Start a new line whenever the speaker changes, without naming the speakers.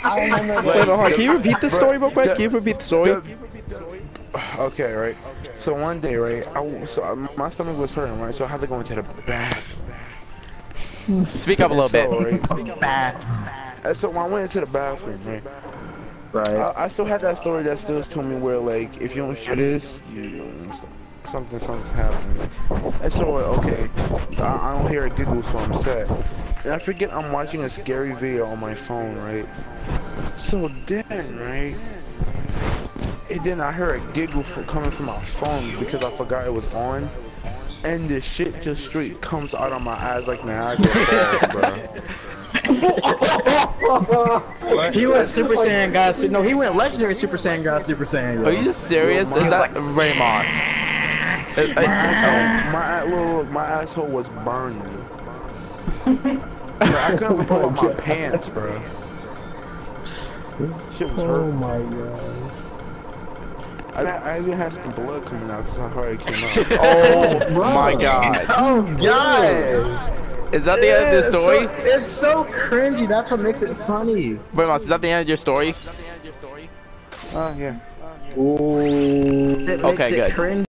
I remember
Wait,
that.
hold on. Can you repeat the story real quick? Can you repeat the story?
Okay, right. So one day, right, my stomach was hurting, right, so I had to go into the bathroom.
Speak up a little bit.
Right, so when I went into the bathroom, right, I still had that story that still told me where, like, if you don't share this, something's happening. And so, okay, I don't hear a giggle, so I'm sad. And I forget I'm watching a scary video on my phone, right? So then, right, and then I heard a giggle coming from my phone because I forgot it was on. And this shit just straight comes out of my eyes like Niagara Falls, bro.
He went Super Saiyan God. No, he went Legendary Super Saiyan God. Super Saiyan.
Are you serious? Is that Raymond?
My asshole was burning. Bro, I couldn't even pull up my pants, bro. Shit was hurt.
Oh my god.
I even had some blood coming out because how it came out.
Oh my god.
Oh god.
Is that the end of the story?
It's so cringy. That's what makes it funny.
Raymond, is that the end of your story?
Yeah.
Ooh.
Okay, good.